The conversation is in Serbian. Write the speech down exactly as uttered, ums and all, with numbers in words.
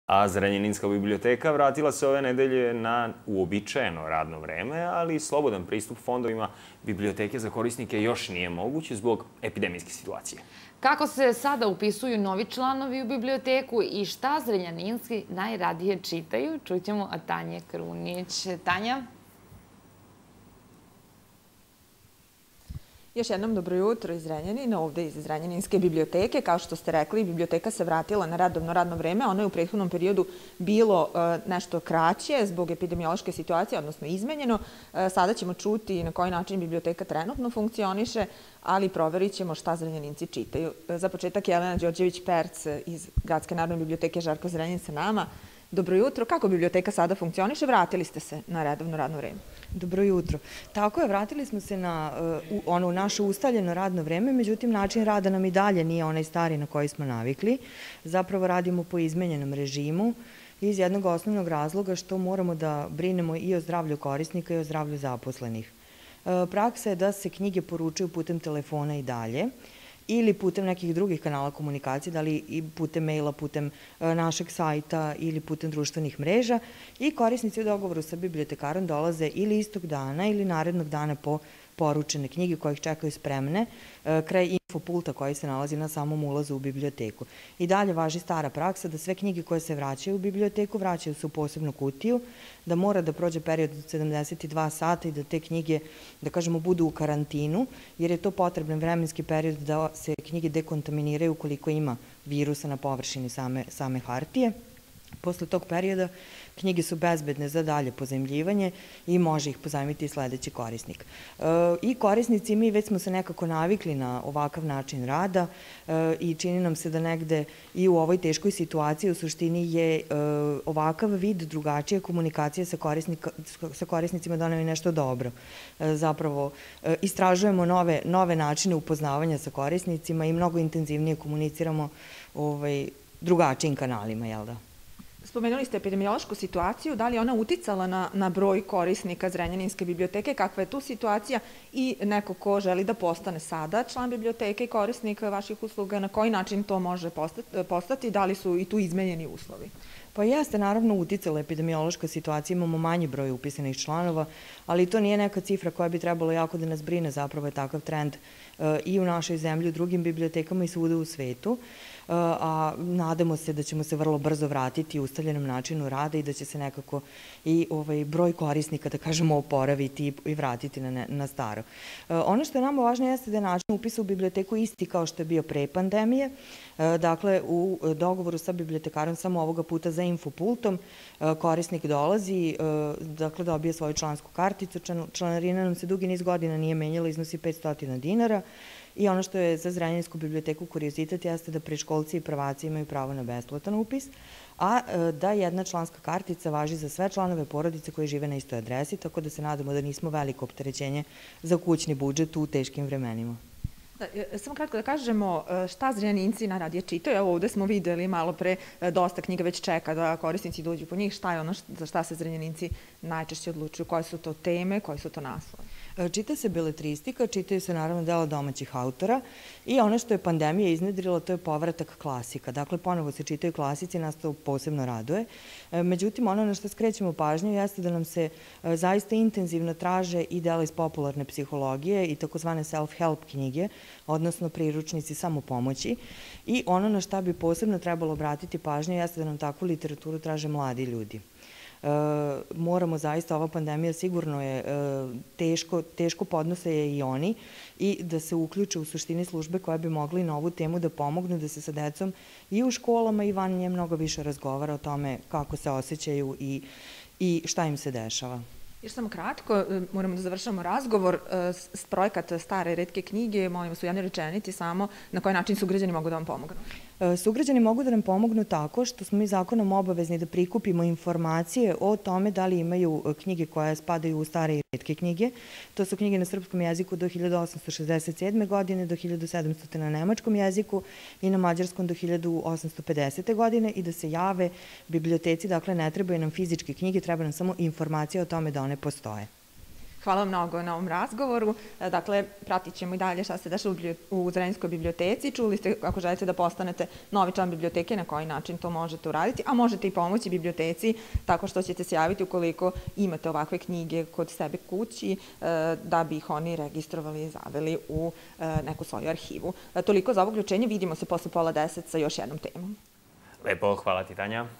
A Zrenjaninska biblioteka vratila se ove nedelje na uobičajeno radno vreme, ali slobodan pristup fondovima biblioteke za korisnike još nije moguć zbog epidemijske situacije. Kako se sada upisuju novi članovi u biblioteku i šta Zrenjaninski najradije čitaju, čućemo od Tanje Krunić. Tanja? Još jednom dobro jutro iz Zrenjanina, ovde iz Zrenjaninske biblioteke. Kao što ste rekli, biblioteka se vratila na redovno radno vreme. Ono je u prethodnom periodu bilo nešto kraće zbog epidemiološke situacije, odnosno izmenjeno. Sada ćemo čuti na koji način biblioteka trenutno funkcioniše, ali proverit ćemo šta Zrenjaninci čitaju. Za početak Jelena Đorđević-Perc iz Gradske narodne biblioteke Žarko Zrenjanin sa nama. Dobro jutro. Kako biblioteka sada funkcioniše? Vratili ste se na redovno radno vreme. Dobro jutro. Tako je, vratili smo se na ono naše ustaljeno radno vreme, međutim način rada nam i dalje nije onaj stari na koji smo navikli. Zapravo radimo po izmenjenom režimu iz jednog osnovnog razloga što moramo da brinemo i o zdravlju korisnika i o zdravlju zaposlenih. Praksa je da se knjige poručuju putem telefona i dalje, ili putem nekih drugih kanala komunikacije, da li i putem maila, putem našeg sajta ili putem društvenih mreža, i korisnici u dogovoru sa bibliotekarom dolaze ili istog dana ili narednog dana po poručene knjige koje ih čekaju spremne kraj infopulta koji se nalazi na samom ulazu u biblioteku. I dalje važi stara praksa da sve knjige koje se vraćaju u biblioteku vraćaju se u posebnu kutiju, da mora da prođe period od sedamdeset dva sata i da te knjige, da kažemo, budu u karantinu, jer je to potreban vremenski period da se knjige dekontaminiraju ukoliko ima virusa na površini same, same hartije. Posle tog perioda knjige su bezbedne za dalje pozajmljivanje i može ih pozajmiti i sledeći korisnik. I korisnici, mi već smo se nekako navikli na ovakav način rada i čini nam se da negde i u ovoj teškoj situaciji u suštini je ovakav vid drugačije komunikacije sa, sa korisnicima doneo i nešto dobro. Zapravo, istražujemo nove, nove načine upoznavanja sa korisnicima i mnogo intenzivnije komuniciramo ovaj, drugačijim kanalima, jel da? Spomenuli ste epidemiološku situaciju, da li je ona uticala na, na broj korisnika Zrenjaninske biblioteke, kakva je tu situacija i neko ko želi da postane sada član biblioteke i korisnik vaših usluga, na koji način to može postati, postati, da li su i tu izmenjeni uslovi? Pa jeste, naravno, uticala epidemiološka situacija, imamo manji broj upisanih članova, ali to nije neka cifra koja bi trebalo jako da nas brine, zapravo je takav trend i u našoj zemlji, u drugim bibliotekama i svuda u svetu, a nadamo se da ćemo se vrlo brzo vratiti u ustaljenom načinu rada i da će se nekako i ovaj broj korisnika, da kažemo, oporaviti i vratiti na, na staro. Ono što je nama važno jeste da je način upisa u biblioteku isti kao što je bio pre pandemije. Dakle, u dogovoru sa bibliotekarom samo ovoga puta za infopultom korisnik dolazi, dakle dobije svoju člansku karticu, članarina nam se dugi niz godina nije menjala, iznosi petsto dinara, i ono što je za Zrenjaninsku biblioteku kuriozitet jeste da predškolci i prvaci imaju pravo na besplatan upis, a da jedna članska kartica važi za sve članove porodice koji žive na istoj adresi, tako da se nadamo da nismo veliko opterećenje za kućni budžet u teškim vremenima. Da, samo kratko da kažemo šta Zrenjaninci najradije čitaju. Evo ovde smo videli malo pre dosta knjiga već čeka da korisnici dođu po njih. Šta je ono za šta se Zrenjaninci najčešće odlučuju? Koje su to teme, koji su to naslovi? Čita se beletristika, čitaju se naravno dela domaćih autora i ono što je pandemija iznedrila, to je povratak klasika. Dakle, ponovo se čitaju klasici, nas to posebno raduje. Međutim, ono na što skrećemo pažnju jeste da nam se zaista intenzivno traže i dela iz popularne psihologije i takozvane self-help knjige, odnosno priručnici samopomoći. I ono na šta bi posebno trebalo obratiti pažnju jeste da nam takvu literaturu traže mladi ljudi. Moramo zaista, ova pandemija sigurno je teško, teško podnose je i oni, i da se uključe u suštini službe koje bi mogli na ovu temu da pomognu, da se sa decom i u školama i van nje mnogo više razgovara o tome kako se osjećaju i, i šta im se dešava. Još samo kratko, moramo da završamo razgovor. Projekat Stare retke knjige, molim vas u jednoj rečenici samo, na koji način sugrađani mogu da vam pomognu? Sugrađani mogu da nam pomognu tako što smo mi zakonom obavezni da prikupimo informacije o tome da li imaju knjige koje spadaju u stare i retke knjige. To su knjige na srpskom jeziku do hiljadu osamsto šezdeset sedme. godine, do hiljadu sedamstota. na nemačkom jeziku i na mađarskom do hiljadu osamsto pedesete. godine i da se jave biblioteci. Dakle, ne trebaju nam fizičke knjige, treba nam samo informacija o tome da one postoje. Hvala vam mnogo na ovom razgovoru. Dakle, pratit ćemo i dalje šta se dešava u Zrenjaninskoj biblioteci. Čuli ste, ako želite da postanete novi član biblioteke, na koji način to možete uraditi, a možete i pomoći biblioteci tako što ćete se javiti ukoliko imate ovakve knjige kod sebe kući, da bi ih oni registrovali i zaveli u neku svoju arhivu. Toliko za ovo uključenje. Vidimo se posle pola deset sa još jednom temom. Lepo, hvala ti, Tanja.